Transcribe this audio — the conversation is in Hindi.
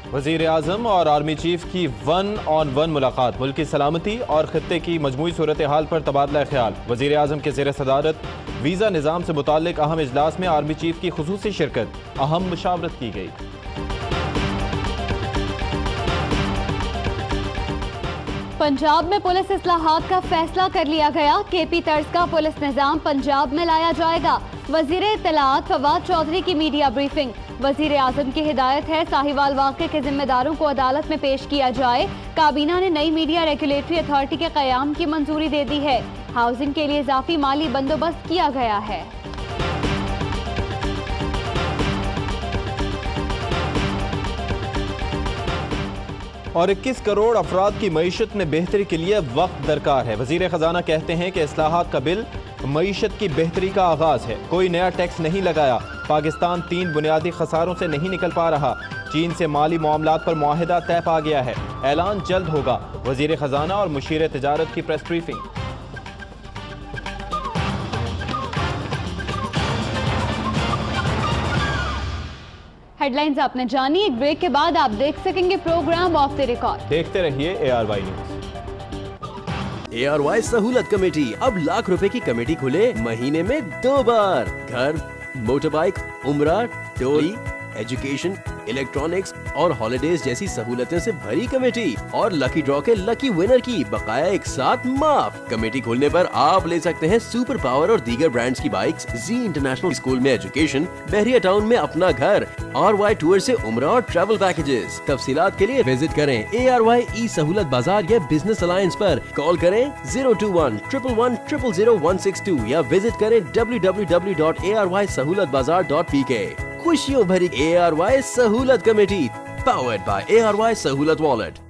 वज़ीर आज़म और आर्मी चीफ की 1-on-1 मुलाकात, मुल्क की सलामती और खित्ते की मजमूई सूरत हाल पर तबादला ख्याल। वज़ीर आज़म के ज़ेर सदारत वीज़ा निज़ाम से मुताल्लिक अहम इजलास में आर्मी चीफ की खुसूसी शिरकत, अहम मुशावरत की गई। पंजाब में पुलिस इस्लाहात का फैसला कर लिया गया। केपी तर्ज का पुलिस निज़ाम पंजाब में लाया जाएगा। वज़ीर इत्तलात फवाद चौधरी की मीडिया ब्रीफिंग। वज़ीर आज़म की हिदायत है साहिवाल वाक़े के जिम्मेदारों को अदालत में पेश किया जाए। काबीना ने नई मीडिया रेगुलेटरी अथॉरिटी के क़याम की मंजूरी दे दी है। हाउसिंग के लिए इजाफी माली बंदोबस्त किया गया है। और 21 करोड़ अफराद की मईशत में बेहतरी के लिए वक्त दरकार है। वज़ीर ख़जाना कहते हैं कि इस्लाहात का बिल मईशत की बेहतरी का आगाज है। कोई नया टैक्स नहीं लगाया। पाकिस्तान 3 बुनियादी खसारों से नहीं निकल पा रहा। चीन से माली मामलात पर मुआहिदा तय पा गया है। ऐलान जल्द होगा। वज़ीर ख़जाना और मुशीर तिजारत की प्रेस ब्रीफिंग। हेडलाइंस आपने जानी। एक ब्रेक के बाद आप देख सकेंगे प्रोग्राम ऑफ द रिकॉर्ड। देखते रहिए ARY न्यूज़। ARY सहूलत कमेटी, अब लाख रुपए की कमेटी खुले महीने में 2 बार। घर, मोटर बाइक, उम्रा, टोली, एजुकेशन, इलेक्ट्रॉनिक्स और हॉलिडेज जैसी सहूलतें से भरी कमेटी और लकी ड्रॉ के लकी विनर की बकाया एक साथ माफ। कमेटी खोलने पर आप ले सकते हैं सुपर पावर और दीगर ब्रांड्स की बाइक्स, जी इंटरनेशनल स्कूल में एजुकेशन, बहरिया टाउन में अपना घर, RY टूर से उम्रा और ट्रैवल पैकेजेस। तफसीलात के लिए विजिट करें ARY ई सहूलत बाजार या बिजनेस अलायंस पर। कॉल करें 021-111-00162 या विजिट करें www.arysahoulatbazaar.pk। खुशियों भरी ARY सहूलत कमेटी, पावर्ड बाय ARY सहूलत वॉलेट।